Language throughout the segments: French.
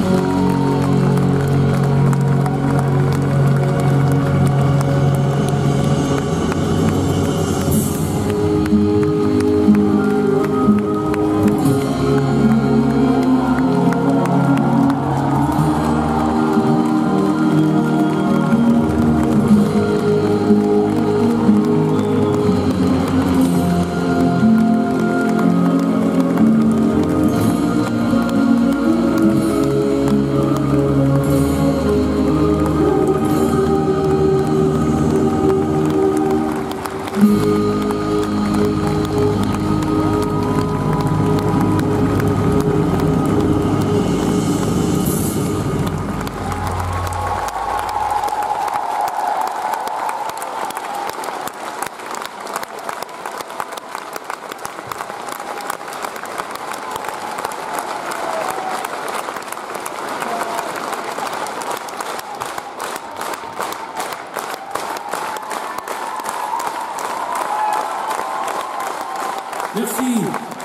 Merci.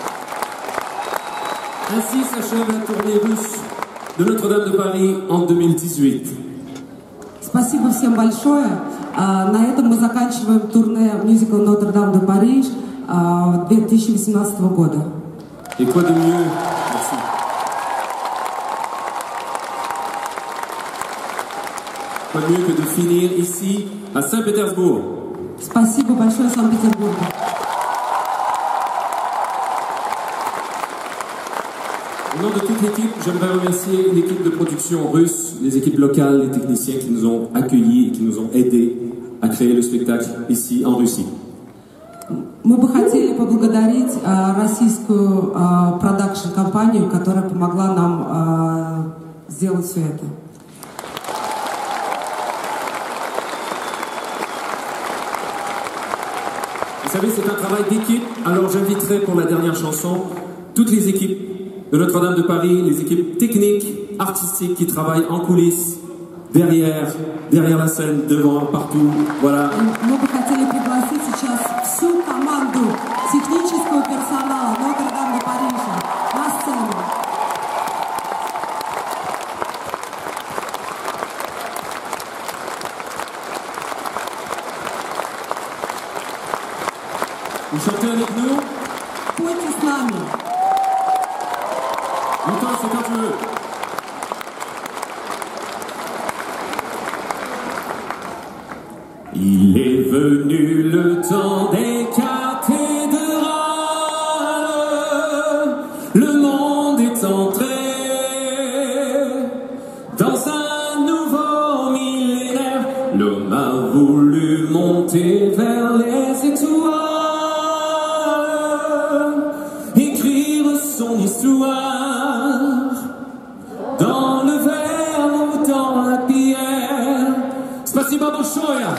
Ainsi s'achève la tournée russe de Notre-Dame de Paris en 2018. Спасибо всем большое. На этом мы заканчиваем турне мюзикл Notre-Dame de Paris 2018 года. Et quoi de mieux? Merci. Quoi de mieux que de finir ici à Saint-Pétersbourg? Спасибо большое, Санкт-Петербург. Au nom de toute l'équipe, j'aimerais remercier l'équipe de production russe, les équipes locales, les techniciens qui nous ont accueillis et qui nous ont aidés à créer le spectacle ici en Russie. Мы бы хотели поблагодарить российскую продакшн-компанию, которая помогла нам сделать все это. Vous savez, c'est un travail d'équipe, alors j'inviterai pour la dernière chanson toutes les équipes de Notre-Dame de Paris, les équipes techniques, artistiques qui travaillent en coulisses, derrière la scène, devant, partout, voilà. Мы бы хотели пригласить сейчас всю команду технического персонала Notre-Dame de Paris на сцену. Vous chantez avec nous? Пойте с нами. Lucas, c'est quand tu veux. Il est venu le temps des cathédrales, le monde est entré dans un nouveau millénaire, l'homme a voulu monter vers les étoiles, écrire son histoire, dans le verre ou dans la pierre. Спасибо большое!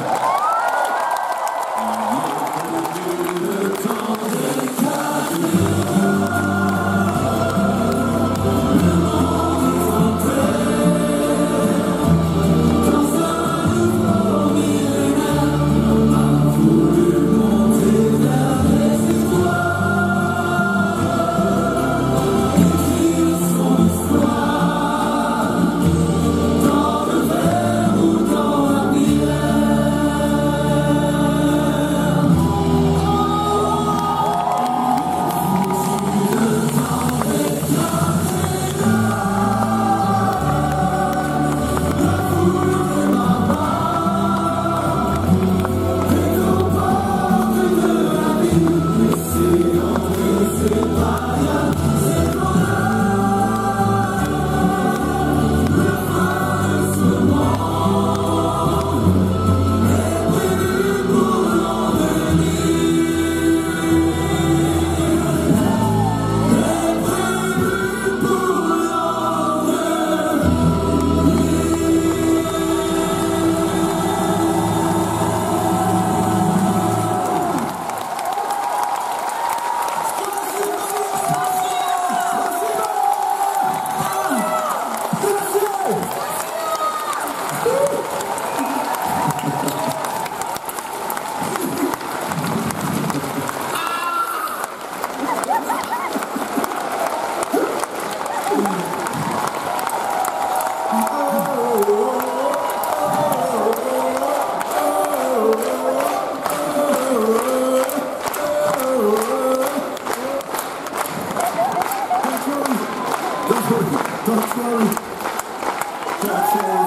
Don't worry.